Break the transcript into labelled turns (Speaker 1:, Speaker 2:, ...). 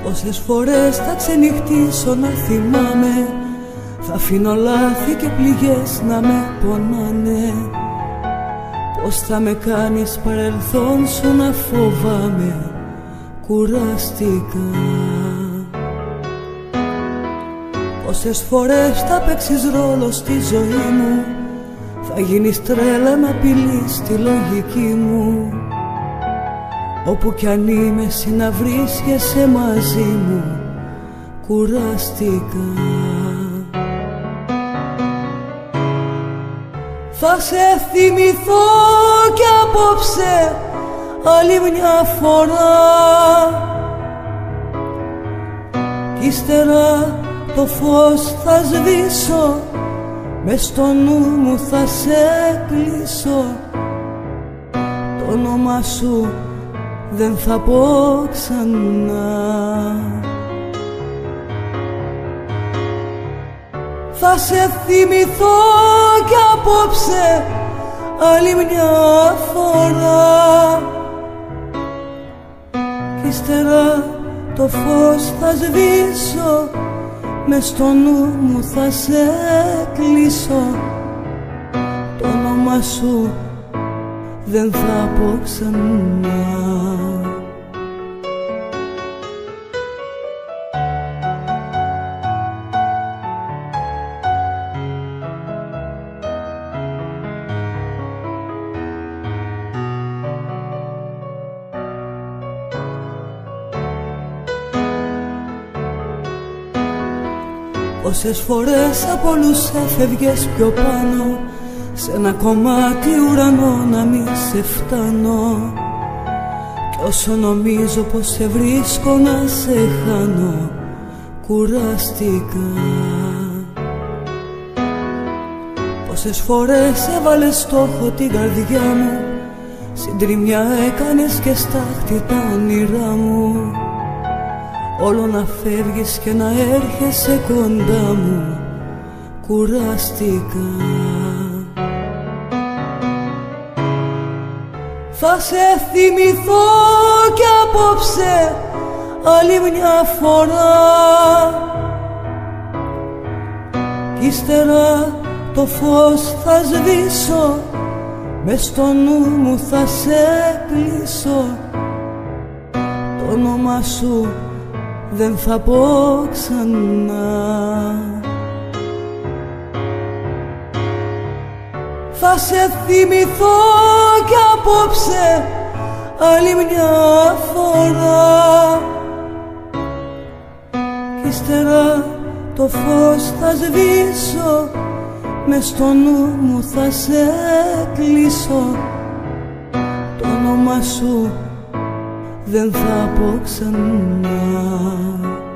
Speaker 1: Πόσες φορές θα ξενυχτήσω να θυμάμαι, θα αφήνω λάθη και πληγές να με πονάνε. Πώς θα με κάνεις παρελθόν σου να φοβάμαι, κουραστικά. Πόσες φορές θα παίξεις ρόλο στη ζωή μου, θα γίνεις τρέλα να απειλείς τη λογική μου. Όπου κι αν είμαι εσύ να βρίσκεσαι μαζί μου, κουραστικά. Θα σε θυμηθώ κι απόψε άλλη μια φορά, κι ύστερα το φως θα σβήσω, μες στο νου μου θα σε κλείσω. Το όνομά σου δεν θα πω ξανά. Θα σε θυμηθώ κι απόψε άλλη μια φορά, κι ύστερα το φως θα σβήσω, μες στο νου μου θα σε κλείσω. Το όνομά σου δεν θα πω ξανά. Πόσες φορές από όλους έφευγες πιο πάνω, σε ένα κομμάτι ουρανό να μη σε φτάνω. Κι όσο νομίζω πως σε βρίσκω να σε χάνω, κουραστικά. Πόσες φορές έβαλες στόχο την καρδιά μου, συντριμμιά έκανες και στάχτη τα όνειρά μου. Όλο να φεύγεις και να έρχεσαι κοντά μου, κουραστικά. Θα σε θυμηθώ κι απόψε άλλη μια φορά, κι ύστερα το φως θα σβήσω, μες στο νου μου θα σε κλείσω. Το όνομά σου δεν θα πω ξανά. Θα σε θυμηθώ κι απόψε άλλη μια φορά, κι ύστερα το φως θα σβήσω, μες στο νου μου θα σε κλείσω. Το όνομά σου δεν θα πω ξανά.